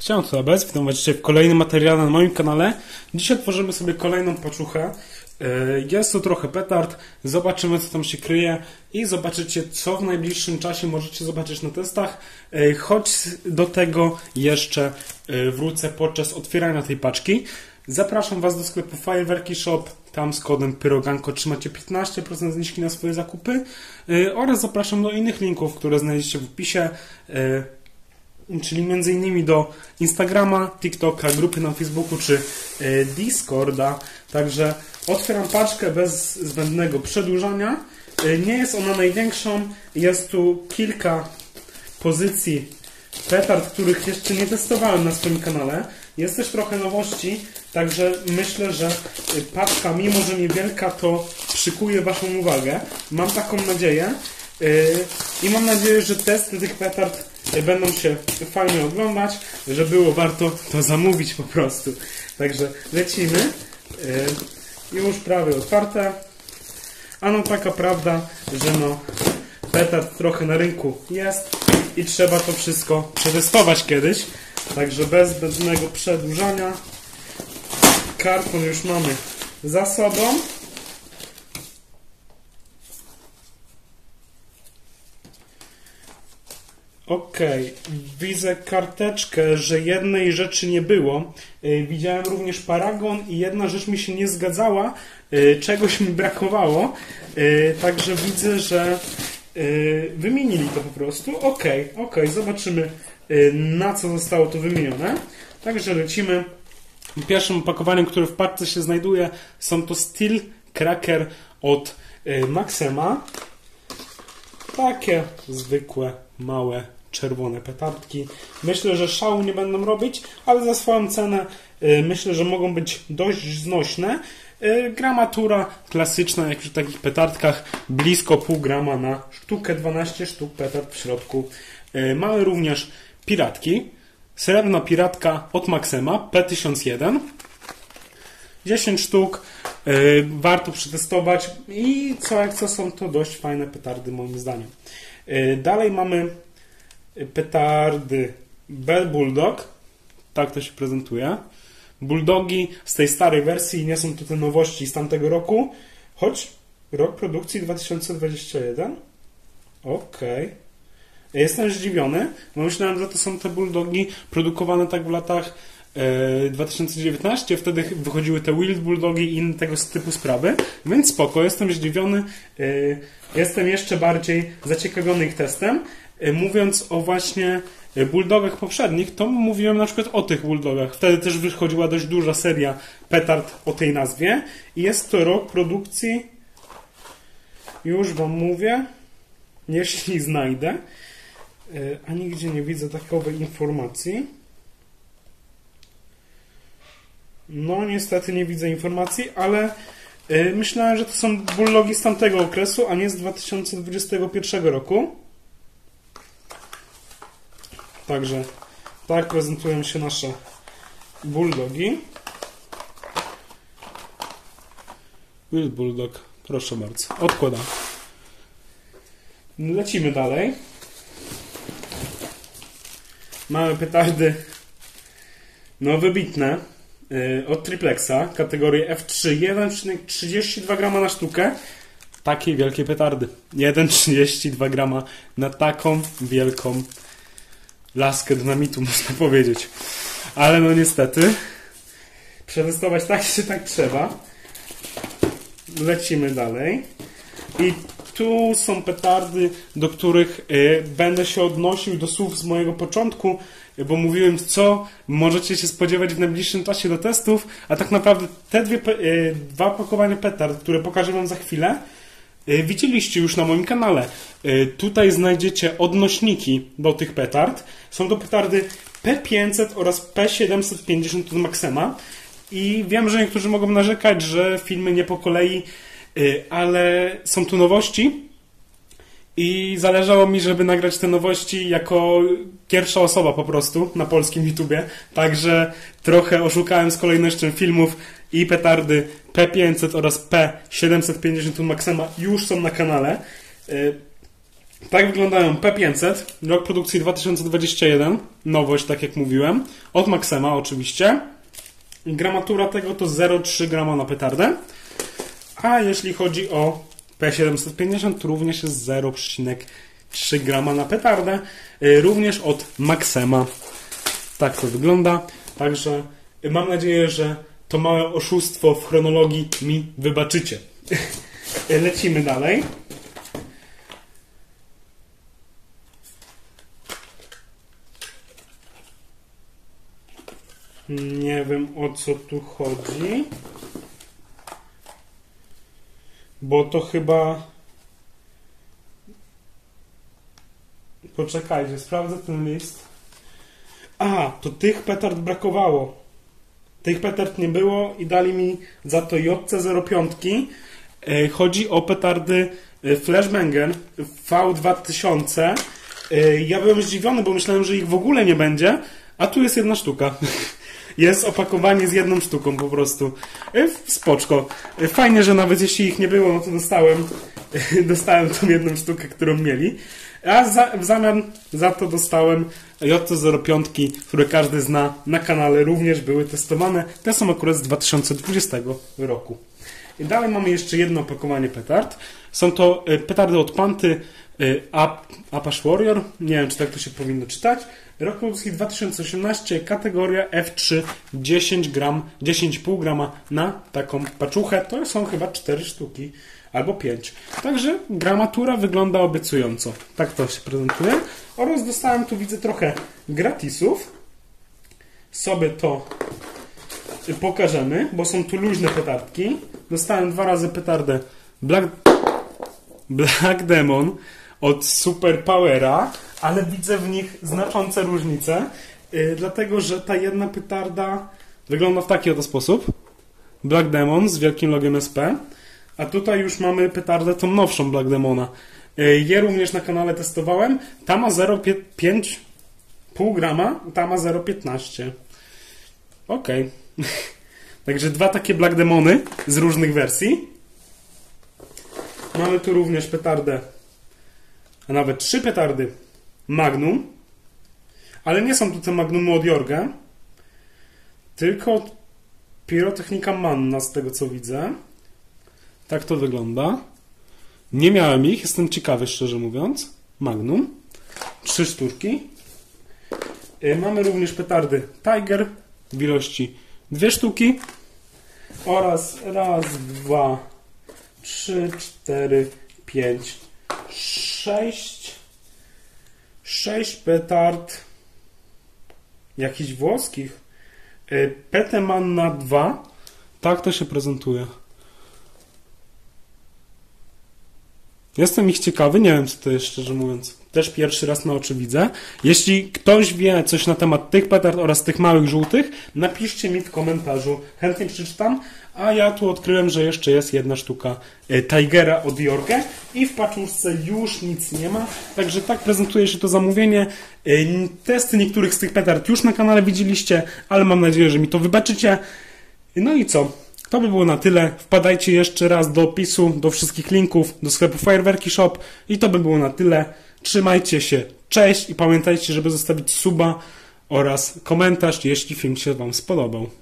Chciałem to bez, witam was dzisiaj w kolejnym materiale na moim kanale. Dzisiaj otworzymy sobie kolejną paczuchę. Jest to trochę petard, zobaczymy co tam się kryje i zobaczycie co w najbliższym czasie możecie zobaczyć na testach. Choć do tego jeszcze wrócę podczas otwierania tej paczki. Zapraszam was do sklepu Fajerwerki Shop, tam z kodem PYROGANKO otrzymacie 15% zniżki na swoje zakupy oraz zapraszam do innych linków, które znajdziecie w opisie. Czyli m.in. do Instagrama, TikToka, grupy na Facebooku czy Discorda. Także otwieram paczkę bez zbędnego przedłużania. Nie jest ona największą. Jest tu kilka pozycji petard, których jeszcze nie testowałem na swoim kanale. Jest też trochę nowości, także myślę, że paczka, mimo że niewielka, to przykuje waszą uwagę. Mam taką nadzieję. I mam nadzieję, że testy tych petard będą się fajnie oglądać, że było warto to zamówić po prostu. Także lecimy. Już prawie otwarte. A no taka prawda, że no petard trochę na rynku jest i trzeba to wszystko przetestować kiedyś. Także bez zbędnego przedłużania. Karton już mamy za sobą. Okej, widzę karteczkę, że jednej rzeczy nie było. Widziałem również paragon i jedna rzecz mi się nie zgadzała, czegoś mi brakowało. Także widzę, że wymienili to po prostu. Okej, zobaczymy na co zostało to wymienione. Także lecimy. Pierwszym opakowaniem, które w paczce się znajduje, są to Steel Cracker od Maxema. Takie zwykłe, małe, czerwone petardki. Myślę, że szału nie będą robić, ale za swoją cenę myślę, że mogą być dość znośne. Gramatura klasyczna, jak przy takich petardkach, blisko pół grama na sztukę, 12 sztuk petard w środku. Mamy również piratki. Srebrna piratka od Maxema, P1001. 10 sztuk. Warto przetestować i co jak co są to dość fajne petardy moim zdaniem. Dalej mamy petardy Bell Bulldog. Tak to się prezentuje. Bulldogi z tej starej wersji, nie są to te nowości z tamtego roku, choć rok produkcji 2021. Jestem zdziwiony, bo myślałem, że to są te Bulldogi produkowane tak w latach 2019, wtedy wychodziły te Wild Bulldogi i inne tego typu sprawy, więc spoko, jestem zdziwiony, jestem jeszcze bardziej zaciekawiony ich testem. Mówiąc o właśnie Bulldogach poprzednich, to mówiłem na przykład o tych Bulldogach. Wtedy też wychodziła dość duża seria petard o tej nazwie i jest to rok produkcji, już wam mówię, jeśli znajdę, a nigdzie nie widzę takowej informacji. No niestety nie widzę informacji, ale myślałem, że to są Bulldogi z tamtego okresu, a nie z 2021 roku. Także tak prezentują się nasze Bulldogi. Wild Bulldog, proszę bardzo, odkładam. Lecimy dalej. Mamy petardy no wybitne od Triplexa, kategorii F3, 1,32 g na sztukę. Takiej wielkiej petardy. 1,32 g na taką wielką laskę dynamitu, można powiedzieć. Ale no niestety przetestować tak się tak trzeba. Lecimy dalej. I tu są petardy, do których będę się odnosił do słów z mojego początku, bo mówiłem, co możecie się spodziewać w najbliższym czasie do testów, a tak naprawdę te dwa pakowania petard, które pokażę wam za chwilę, widzieliście już na moim kanale. Tutaj znajdziecie odnośniki do tych petard. Są to petardy P500 oraz P750 od Maxema. I wiem, że niektórzy mogą narzekać, że filmy nie po kolei, ale są tu nowości. I zależało mi, żeby nagrać te nowości jako pierwsza osoba po prostu na polskim YouTubie. Także trochę oszukałem z kolejnością filmów i petardy P500 oraz P750 Maxema już są na kanale. Tak wyglądają P500, rok produkcji 2021, nowość, tak jak mówiłem, od Maxema oczywiście. Gramatura tego to 0,3 grama na petardę, a jeśli chodzi o P750, to również jest 0,3 grama na petardę, również od Maxema. Tak to wygląda, także mam nadzieję, że to małe oszustwo w chronologii mi wybaczycie. Lecimy dalej. Nie wiem, o co tu chodzi. Bo to chyba... Poczekajcie, sprawdzę ten list. A, to tych petard brakowało. Tych petard nie było i dali mi za to JC05. Chodzi o petardy Flashbanger V2000. Ja byłem zdziwiony, bo myślałem, że ich w ogóle nie będzie, a tu jest jedna sztuka. Jest opakowanie z jedną sztuką po prostu. Spoczko. Fajnie, że nawet jeśli ich nie było, no to dostałem tą jedną sztukę, którą mieli. A w zamian za to dostałem JC05, które każdy zna na kanale, również były testowane. Te są akurat z 2020 roku. I dalej mamy jeszcze jedno opakowanie petard. Są to petardy od Panty Apache Warrior. Nie wiem, czy tak to się powinno czytać. Rok produkcji 2018, kategoria F3, 10 gram, 10,5 grama na taką paczuchę. To są chyba 4 sztuki albo 5. Także gramatura wygląda obiecująco. Tak to się prezentuje. Oraz dostałem tu, widzę, trochę gratisów. Sobie to pokażemy, bo są tu luźne petardki. Dostałem 2 razy petardę Black Demon od Super Powera, ale widzę w nich znaczące różnice, dlatego że ta jedna petarda wygląda w taki oto sposób. Black Demon z wielkim logiem SP, a tutaj już mamy petardę tą nowszą Black Demona. Je również na kanale testowałem. Ta ma 0,5 grama, ta ma 0,15. Okej. Także 2 takie Black Demony z różnych wersji. Mamy tu również petardę, a nawet 3 petardy Magnum, ale nie są to te Magnumy od Jorga, tylko Pirotechnika Manna, z tego co widzę. Tak to wygląda. Nie miałem ich, jestem ciekawy, szczerze mówiąc. Magnum. 3 sztuki. Mamy również petardy Tiger w ilości 2 sztuki oraz 1, 2, 3, 4, 5, 6 petard jakichś włoskich. PT Manna 2. Tak to się prezentuje. Jestem ich ciekawy, nie wiem co to jest, szczerze mówiąc. Też pierwszy raz na oczy widzę. Jeśli ktoś wie coś na temat tych petard oraz tych małych żółtych, napiszcie mi w komentarzu. Chętnie przeczytam. A ja tu odkryłem, że jeszcze jest jedna sztuka Tigera od Jorge i w paczuszce już nic nie ma. Także tak prezentuje się to zamówienie. Testy niektórych z tych petard już na kanale widzieliście, ale mam nadzieję, że mi to wybaczycie. No i co? To by było na tyle. Wpadajcie jeszcze raz do opisu, do wszystkich linków, do sklepu Fajerwerki Shop i to by było na tyle. Trzymajcie się, cześć i pamiętajcie, żeby zostawić suba oraz komentarz, jeśli film się Wam spodobał.